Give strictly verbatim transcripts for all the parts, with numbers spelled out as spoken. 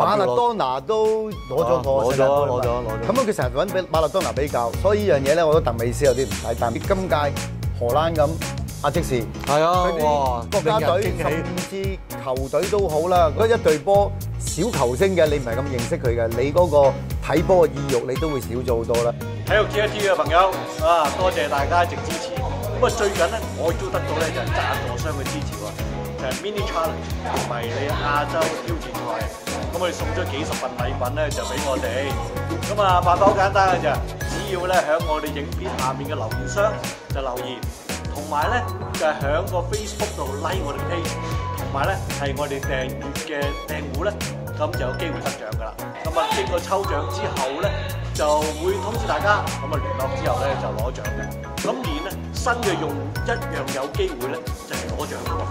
馬勒當拿都攞咗個攞咗攞咗攞咗。 咁佢成日揾俾馬勒當拿比較，所以呢樣嘢咧，我覺得鄧美斯有啲唔睇。但係今屆荷蘭咁，阿即士係啊， 佢哇！ 啲國家隊甚至球隊都好啦，嗰一隊波小球星嘅，你唔係咁認識佢嘅，你嗰個睇波嘅意欲你都會少咗好多啦。 體育 T一T 嘅朋友啊，多謝大家一直支持。咁啊，最近咧我亦都得到咧就係贊助商嘅支持喎，就係 Mini Challenge 迷你亞洲挑戰賽。咁我哋送咗幾十份禮品咧就俾我哋。咁啊，辦法好簡單嘅啫，只要咧喺我哋影片下面嘅留言箱就留言，同埋咧就係喺個 Facebook 度 like 我哋 page， 同埋咧係我哋訂閱嘅訂戶咧，咁就有機會得獎㗎啦。咁啊，經過抽獎之後咧，就會通知大家，咁啊聯絡之後咧就攞獎嘅。咁連咧新嘅用一樣有機會咧就係攞獎嘅喎。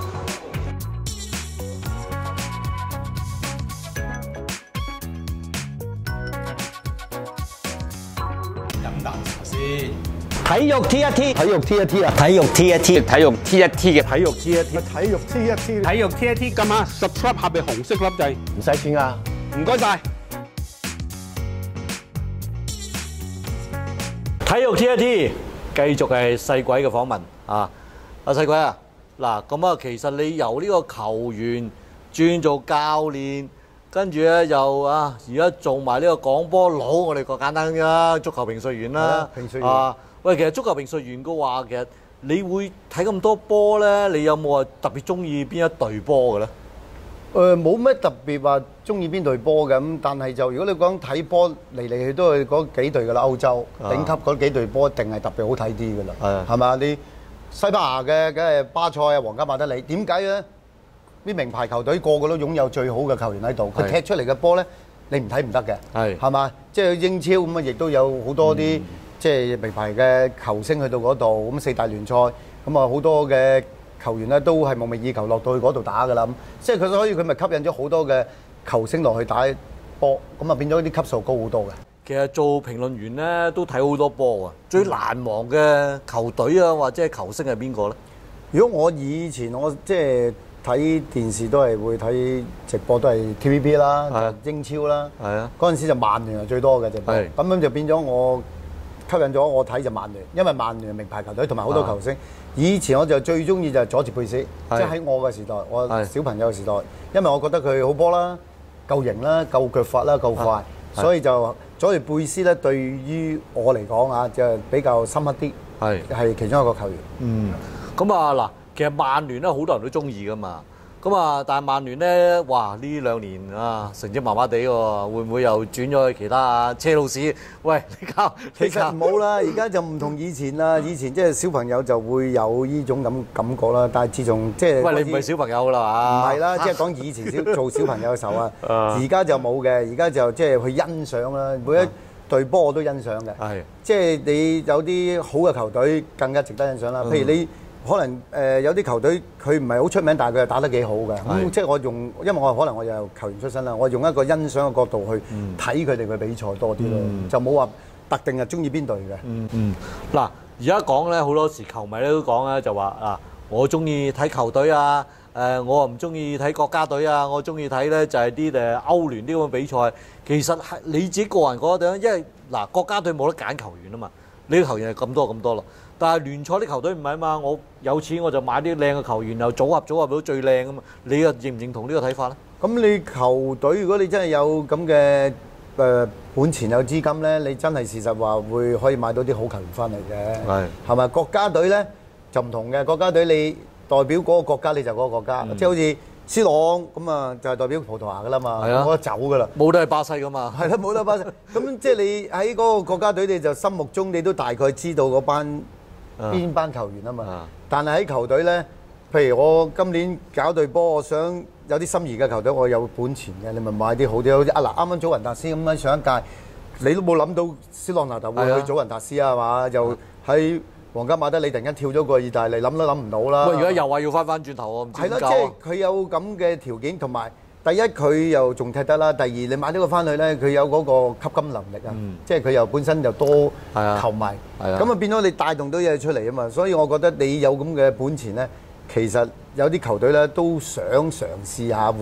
飲啖茶先。 體育 T 一 T， 體育 T 一 T 啊， 體育 T 一 T， 體育 T 一 T 嘅體育 T 一 T， 體育 T 一 T， 體育 T 一 T， 撳下 subscribe 下邊紅色粒掣， 唔使錢啊！ 唔該晒。 體育 T 一 T 繼續係細鬼嘅訪問啊！阿細鬼啊，嗱咁啊，其實你由呢個球員轉做教練，跟住咧又啊，而家做埋呢個廣播佬，我哋個簡單啦，足球評述員啦， 評述員啊，喂，其實足球評述員嘅話，其實你會睇咁多波咧，你有冇話特別中意邊一隊波嘅咧？ 誒冇咩特別話中意邊隊波嘅咁，但係就如果你講睇波嚟嚟去都係嗰幾隊㗎啦，歐洲頂級嗰幾隊波一定係特別好睇啲㗎啦，係係嘛？你西班牙嘅梗係巴塞啊、皇家馬德里，點解咧？啲名牌球隊個個都擁有最好嘅球員喺度，佢踢出嚟嘅波咧，你唔睇唔得嘅，係係嘛？即係英超咁啊，亦都有好多啲即係名牌嘅球星去到嗰度，咁四大聯賽咁啊好多嘅球員咧都係夢寐以求落到去嗰度打㗎啦，咁即係佢所以佢咪吸引咗好多嘅球星落去打波，咁啊變咗啲級數高好多嘅。 其實做評論員咧都睇好多波啊，最難忘嘅球隊啊或者係球星係邊個咧？ 如果我以前我即係睇電視都係會睇直播都係 T V B 啦、英超啦， 係啊， 嗰陣時就曼聯係最多嘅直播，咁樣就變咗我吸引咗我睇就曼聯，因為曼聯係名牌球隊同埋好多球星。以前我就最中意就係佐治貝斯，即係喺我嘅時代，我小朋友嘅時代，因為我覺得佢好波啦、夠型啦、夠腳法啦、夠快，所以就佐治貝斯咧對於我嚟講啊，就比較深刻啲，係係其中一個球員。 嗯，咁啊嗱，其實曼聯咧好多人都中意噶嘛。咁啊，但係曼聯咧，哇！呢兩年啊，成績麻麻地喎，會唔會又轉咗去其他啊車路士？喂，你教其實冇啦，而家就唔同以前啦。以前即係小朋友就會有呢種咁感覺啦，但係自從即係喂，你唔係小朋友啦嘛？ 唔係啦，即係講以前小做小朋友嘅時候啊，而家就冇嘅，而家就即係去欣賞啦。每一隊波我都欣賞嘅，係即係你有啲好嘅球隊更加值得欣賞啦。譬如你。可能誒、呃、有啲球隊佢唔係好出名，但係佢又打得幾好嘅。咁即係我用，因為我可能我又球員出身啦，我用一個欣賞嘅角度去睇佢哋嘅比賽多啲咯，嗯、就冇話特定係中意邊隊嘅。 嗯嗯，嗱而家講咧好多時球迷咧都講咧就話啊，我中意睇球隊啊，誒、呃、我唔中意睇國家隊啊，我中意睇咧就係啲誒歐聯啲咁嘅比賽。其實係你自己個人覺得點？因為嗱國家隊冇得揀球員啊嘛，你啲球員係咁多咁多咯。但係聯賽啲球隊唔係啊嘛，我有錢我就買啲靚嘅球員，又組合組合到最靚啊嘛。你又認唔認同呢個睇法咧？咁你球隊如果你真係有咁嘅誒本錢有資金咧，你真係事實話會可以買到啲好球員翻嚟嘅。係係咪？國家隊咧就唔同嘅，國家隊你代表嗰個國家你就嗰個國家，即係好似C朗咁啊，就係代表葡萄牙噶啦嘛，冇得走噶啦， 冇得係巴西噶嘛。係啦，冇得巴西。咁即係你喺嗰個國家隊，你就心目中你都大概知道嗰班。邊班球員啊嘛，啊但係喺球隊咧，譬如我今年搞隊波，我想有啲心儀嘅球隊，我有本錢嘅，你咪買啲好啲，好似啊嗱，啱啱祖雲達斯咁樣上一屆，你都冇諗到斯朗拿特會去祖雲達斯啊嘛，又喺皇家馬德里突然間跳咗過意大利，諗都諗唔到啦。喂， 而家又話要翻翻轉頭，我唔知點搞啊。 係啦，即係佢有咁嘅條件同埋。第一佢又仲踢得啦，第二你買咗佢翻去咧，佢有嗰個吸金能力啊，嗯、即係佢又本身就多球迷，咁啊變咗你帶動到嘢出嚟啊嘛，所以我覺得你有咁嘅本錢咧，其實有啲球隊咧都想嘗試下會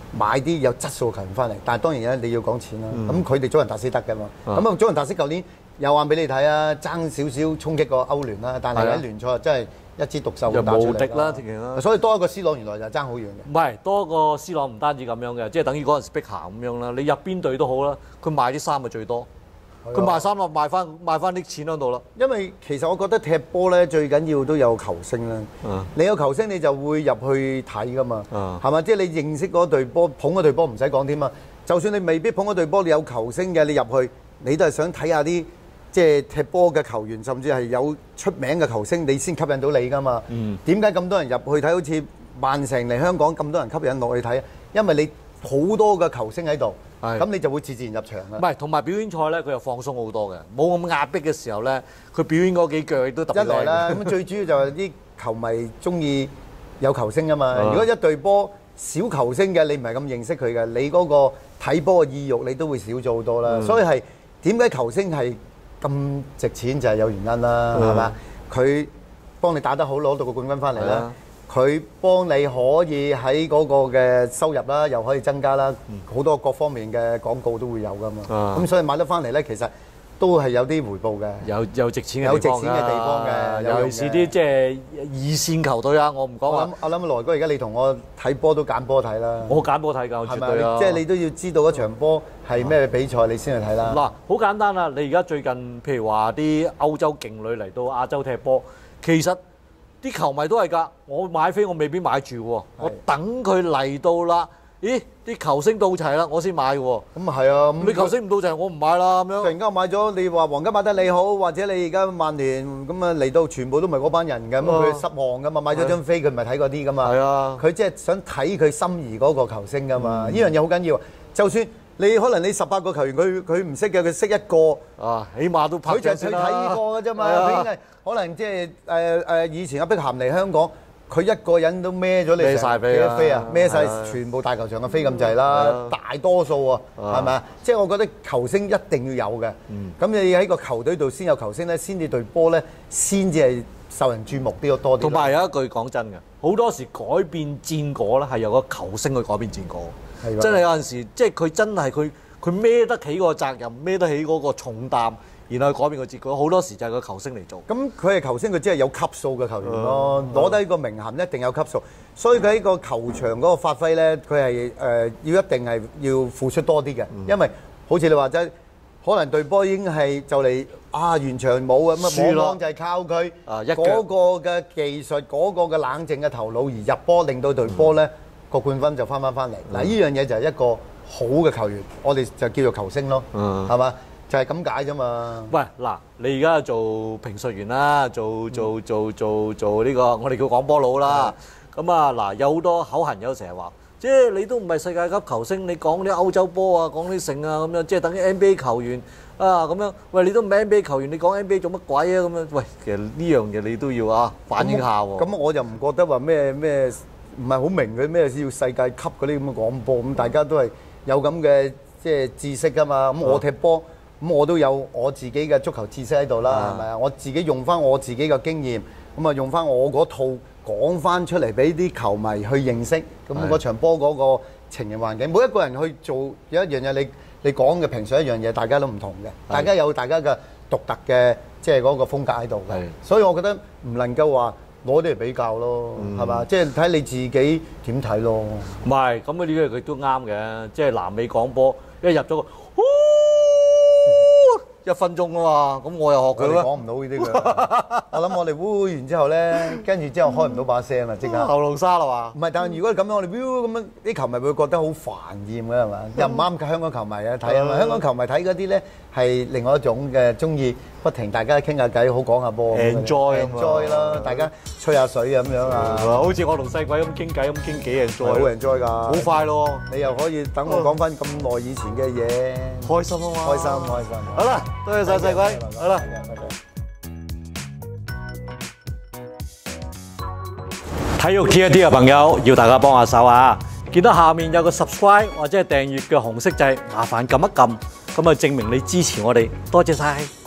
買啲有質素嘅球員翻嚟，但係當然咧你要講錢啦。 嗯咁佢哋祖雲達斯得㗎嘛，咁啊祖雲達斯舊年有話俾你睇啊，爭少少衝擊過歐聯啦，但係係啊喺聯賽真係一枝獨秀又咁打出嚟無敵啦直情啦所以多一個 C 朗原來就爭好遠嘅。 唔係多個 C 朗唔單止咁樣嘅，即係等於嗰陣時碧咸咁樣啦。你入邊隊都好啦，佢賣啲衫咪最多，佢賣衫啊賣翻賣翻啲錢喺度啦。 因為其實我覺得踢波咧最緊要都有球星啦。 嗯你有球星你就會入去睇噶嘛， 嗯係嘛？即係你認識嗰隊波，捧嗰隊波唔使講添嘛。就算你未必捧嗰隊波，你有球星嘅，你入去你都係想睇下啲即係踢波嘅球員，甚至係有出名嘅球星，你先吸引到你噶嘛。點解咁多人入去睇？好似曼城嚟香港咁多人吸引落去睇，因為你好多嘅球星喺度， 係咁你就會自自然入場唔啦。 係同埋表演賽咧，佢又放鬆好多嘅，冇咁壓迫嘅時候咧，佢表演嗰幾腳亦都特別一來啦， 靚咁最主要就係啲球迷中意有球星啊嘛。 啊如果一隊波少球星嘅，你唔係咁認識佢嘅，你嗰個睇波嘅意欲你都會少咗好多啦。 嗯所以係點解球星係咁值錢就係有原因啦， 嗯係嘛？佢幫你打得好攞到個冠軍翻嚟啦係啊， 佢幫你可以喺嗰個嘅收入啦，又可以增加啦，好多各方面嘅廣告都會有噶嘛。 啊咁所以買得翻嚟咧，其實都係有啲回報嘅。 有有值錢嘅有地方值錢嘅地方嘅有用嘅尤其是啲即係二線球隊啊，我唔講話我諗，我諗來哥而家你同我睇波都揀波睇啦， 我揀波睇㗎，我係咪？ 絕對啊！ 即係你都要知道嗰場波係咩比賽，你先去睇啦。 嗱，好簡單啦！你而家最近譬如話啲歐洲勁旅嚟到亞洲踢波，其實啲球迷都係㗎。我買飛我未必買住喎，我等佢嚟到啦。咦，啲球星到齊啦，我先買嘅喎。 咁啊係啊，咁你球星唔到齊，我唔買啦咁樣。 突然間我買咗，你話皇家馬德里好，或者你而家曼聯咁啊嚟到，全部都唔係嗰班人嘅，咁啊佢失望噶嘛，買咗張飛佢唔係睇嗰啲噶嘛。 係啊佢即係想睇佢心儀嗰個球星噶嘛， 嗯呢樣嘢好緊要。就算你可能你十八個球員，佢佢唔識嘅，佢識一個。 啊，起碼都拍佢就係去掌先啦。 睇過嘅啫嘛， 係啊佢應該可能即係誒誒以前阿碧咸嚟香港，佢一個人都孭咗你孭晒成飛啊幾多飛啊，孭晒係啊全部大球場嘅飛咁滯係啦啊， 大多數啊，係咪啊？即係我覺得球星一定要有嘅，咁你喺個球隊度先有球星咧，先至隊波咧，先至係受人注目啲多啲。 同埋有一句講真嘅，好多時改變戰果咧係由個球星去改變戰果。 係㗎真係有陣時，即係佢真係佢佢孭得起個責任，孭得起嗰個重擔，然後去改變個結果。好多時就係個球星嚟做。 咁佢係球星，佢只係有級數嘅球員咯， 嗯攞低個名銜一定有級數，所以佢喺個球場嗰個發揮咧，佢係誒要一定係要付出多啲嘅， 嗯因為好似你話齋，可能隊波已經係就嚟啊完場冇咁啊， 輸咯往往就係靠佢啊一腳嗰個嘅技術、嗰個嘅冷靜嘅頭腦而入波，令到隊波咧個冠軍就翻翻翻嚟。嗱，呢樣嘢就係一個好嘅球員，我哋就叫做球星咯， 嗯係嘛？就係咁解啫嘛。 喂，嗱，你而家做評述員啦，做做做做做呢個，我哋叫講波佬啦。咁啊，嗱，有好多口痕友成日話，即係你都唔係世界級球星，你講啲歐洲波啊，講啲勝啊咁樣，即係等於 N B A 球員啊咁樣。喂，你都唔係 N B A 球員，你講 N B A 做乜鬼啊咁樣？喂，其實呢樣嘢你都要啊反映下喎。 咁我就唔覺得話咩咩，唔係好明佢咩要世界級嗰啲咁嘅廣播，咁大家都係有咁嘅即係知識㗎嘛。咁我踢波，咁我都有我自己嘅足球知識喺度啦，係咪啊？我自己用翻我自己嘅經驗，咁啊用翻我嗰套講翻出嚟俾啲球迷去認識。咁嗰場波嗰個情形環境，每一個人去做有一樣嘢，你你講嘅評述一樣嘢，大家都唔同嘅，大家有大家嘅獨特嘅即係嗰個風格喺度嘅。所以我覺得唔能夠話攞啲嚟比較咯，係嘛？即係睇你自己點睇咯。 唔係，咁啊呢個佢都啱嘅，即係南美廣播一入咗個。一分鐘啊嘛，咁我又學佢佢啦。 講唔到呢啲嘅，我諗我哋呼完之後咧，跟住之後開唔到把聲啦，即刻。 後路沙啦嘛。 唔係，但係如果咁樣，我哋 view 咁樣，啲球迷會覺得好煩厭嘅係嘛？又唔啱香港球迷啊睇啊嘛。香港球迷睇嗰啲咧係另外一種嘅，中意不停大家傾下偈，好講下波。 Enjoy 啊嘛 enjoy 啦，大家吹下水咁樣啊， 好似我同細鬼咁傾偈咁傾幾係好 enjoy， enjoy 㗎。 好快咯， 你又可以等我講翻咁耐以前嘅嘢， 開心啊嘛， 開心開心。 好啦，多謝晒細鬼，好啦。體育 T 一 T 嘅朋友要大家幫下手啊！見到下面有個 subscribe 或者係訂閱嘅紅色掣，麻煩撳一撳，咁啊證明你支持我哋，多謝晒。